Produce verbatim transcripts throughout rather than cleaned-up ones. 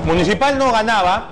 Municipal no ganaba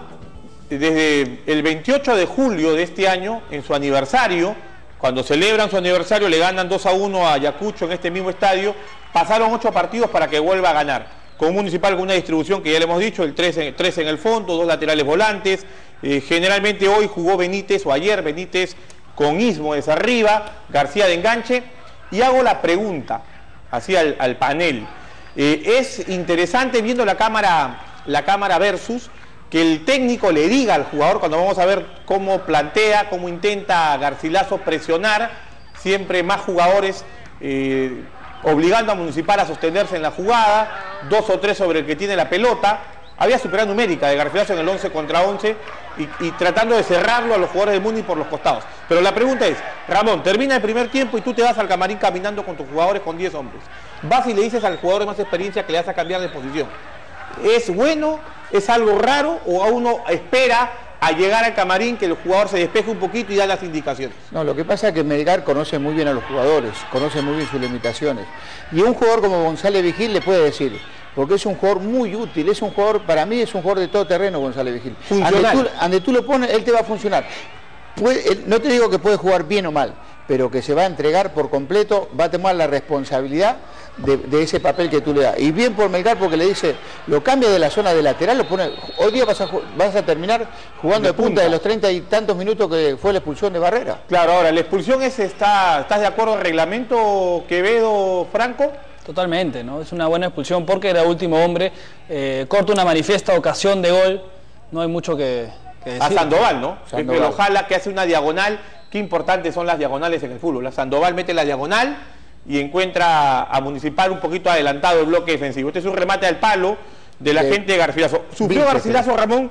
desde el veintiocho de julio de este año, en su aniversario. Cuando celebran su aniversario le ganan dos a uno a Ayacucho en este mismo estadio. Pasaron ocho partidos para que vuelva a ganar. Con Municipal con una distribución que ya le hemos dicho, el tres en, tres en el fondo, dos laterales volantes. Eh, generalmente hoy jugó Benítez, o ayer Benítez, con Ismo desde arriba, García de enganche. Y hago la pregunta, así al, al panel. Eh, es interesante viendo la cámara, la cámara versus, que el técnico le diga al jugador, cuando vamos a ver cómo plantea, cómo intenta Garcilaso presionar, siempre más jugadores eh, obligando a Municipal a sostenerse en la jugada, dos o tres sobre el que tiene la pelota. Había superado numérica de Garcilaso en el once contra once y, y tratando de cerrarlo a los jugadores de Muni por los costados. Pero la pregunta es, Ramón, termina el primer tiempo y tú te vas al camarín caminando con tus jugadores con diez hombres. Vas y le dices al jugador de más experiencia que le vas a cambiar de posición. ¿Es bueno? ¿Es algo raro? ¿O a uno espera a llegar al camarín que el jugador se despeje un poquito y da las indicaciones? No, lo que pasa es que Melgar conoce muy bien a los jugadores, conoce muy bien sus limitaciones. Y un jugador como González Vigil le puede decir, porque es un jugador muy útil, es un jugador, para mí es un jugador de todo terreno González Vigil. Funcional. Ande tú, ande tú lo pones, él te va a funcionar. Puede, él, no te digo que puede jugar bien o mal, pero que se va a entregar por completo, va a tomar la responsabilidad de, de ese papel que tú le das. Y bien por Melgar, porque le dice, lo cambia de la zona de lateral, lo pone, hoy día vas a, vas a terminar jugando de, de punta, punta de los treinta y tantos minutos que fue la expulsión de Barrera. Claro, ahora, la expulsión es, está, ¿estás de acuerdo al reglamento, Quevedo, Franco? Totalmente, ¿no? Es una buena expulsión porque era último hombre, eh, corta una manifiesta ocasión de gol, no hay mucho que, que decir. A Sandoval, ¿no? Sandoval. Que lo jala, que hace una diagonal. Qué importantes son las diagonales en el fútbol. La Sandoval mete la diagonal y encuentra a Municipal un poquito adelantado el bloque defensivo. Este es un remate al palo de la de gente de Garcilaso. Sufrió Garcilaso, Ramón,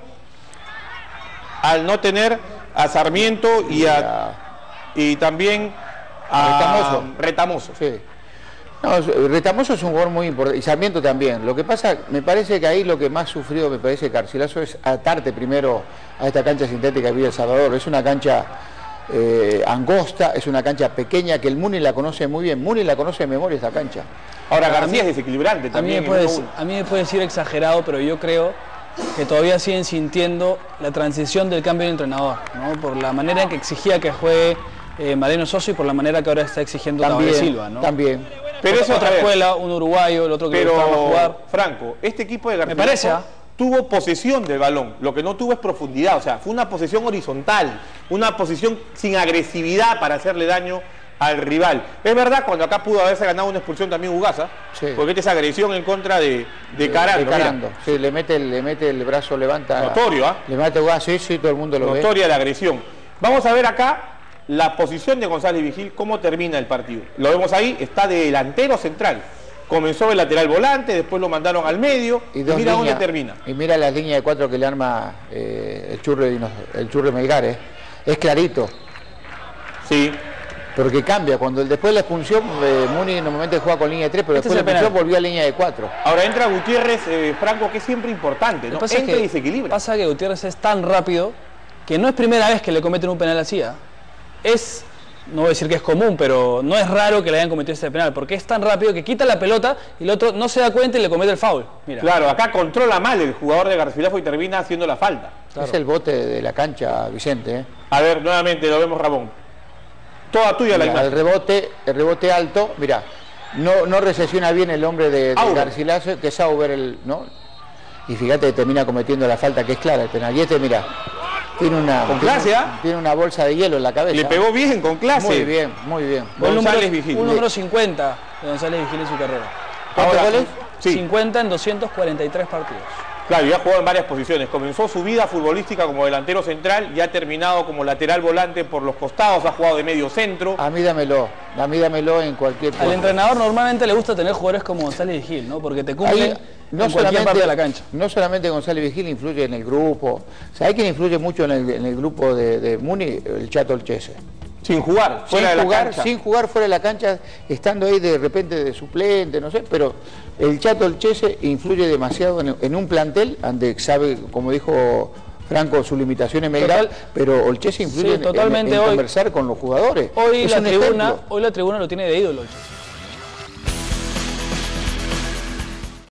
al no tener a Sarmiento y, a, y también a Retamoso. Retamoso. Sí. No, Retamoso es un jugador muy importante, y Sarmiento también. Lo que pasa, me parece que ahí lo que más sufrió, me parece, Garcilaso, es atarte primero a esta cancha sintética de Villa El Salvador. Es una cancha eh, angosta, es una cancha pequeña que el Muni la conoce muy bien. Muni la conoce de memoria esta cancha. Ahora García es desequilibrante también. A mí, me puede, a mí me puede decir exagerado, pero yo creo que todavía siguen sintiendo la transición del cambio de entrenador, ¿no? Por la manera en que exigía que juegue eh, Mariano Soso y por la manera que ahora está exigiendo también, Tabaré Silva, ¿no? También. Pero otra, otra escuela, un uruguayo, el otro que pero, le gustaba jugar. Franco, este equipo de Garcilaso me parece, ¿eh? tuvo posesión del balón, lo que no tuvo es profundidad, o sea, fue una posesión horizontal, una posición sin agresividad para hacerle daño al rival. Es verdad, cuando acá pudo haberse ganado una expulsión también Ugasa, sí, porque esta es agresión en contra de, de Carando. De Carando. Sí, le mete, le mete el brazo, levanta. Notorio, ¿ah? ¿eh? Le mete Ugasa, sí, sí, todo el mundo lo Notoria ve. Notoria la agresión. Vamos a ver acá la posición de González Vigil, cómo termina el partido. Lo vemos ahí, está de delantero central. Comenzó el lateral volante, después lo mandaron al medio, y, y mira líneas, dónde termina. Y mira la línea de cuatro que le arma eh, el churre el churre Melgar, ¿eh? Es clarito. Sí. Porque cambia, cuando el, después de la expulsión, eh, Muni normalmente juega con línea de tres, pero este después de la expulsión volvió a línea de cuatro. Ahora entra Gutiérrez, eh, Franco, que es siempre importante, ¿no? Entra que, y se equilibra. Pasa que Gutiérrez es tan rápido que no es primera vez que le cometen un penal así, ¿eh? Es, no voy a decir que es común, pero no es raro que le hayan cometido este penal, porque es tan rápido que quita la pelota y el otro no se da cuenta y le comete el foul. Mira. Claro, acá controla mal el jugador de Garcilaso y termina haciendo la falta. Claro. Es el bote de la cancha, Vicente, ¿eh? A ver, nuevamente lo vemos, Ramón. Toda tuya mira, la imagen. El rebote, el rebote alto, mira, no, no recesiona bien el hombre de, de Garcilaso, que es Auber, el, ¿no? Y fíjate que termina cometiendo la falta, que es clara el penal. Y este, mira, tiene una, con clase, tiene, ¿eh? tiene una bolsa de hielo en la cabeza. Le pegó bien, con clase. Muy bien, muy bien. González Vigil. Un número cincuenta de González Vigil en su carrera. ¿Cuántos goles? Sí. cincuenta en doscientos cuarenta y tres partidos. Claro, ya ha jugado en varias posiciones. Comenzó su vida futbolística como delantero central y ha terminado como lateral volante por los costados. Ha jugado de medio centro. A mí dámelo, a mí dámelo en cualquier puesto. Al entrenador normalmente le gusta tener jugadores como González Vigil, ¿no? Porque te cumplen Ahí, no en cualquier parte de la cancha. No solamente González Vigil influye en el grupo. O sea, hay quien influye mucho en el, en el grupo de, de Muni, el Chato Olchese. Sin jugar, fuera sin de jugar, la cancha. Sin jugar fuera de la cancha, estando ahí de repente de suplente, no sé, pero el Chato Olchese influye demasiado en, en un plantel, donde sabe, como dijo Franco, sus limitaciones Melgar, pero Olchese influye sí, en, en, en hoy, conversar con los jugadores. Hoy la, tribuna, hoy la tribuna lo tiene de ídolo Olchese.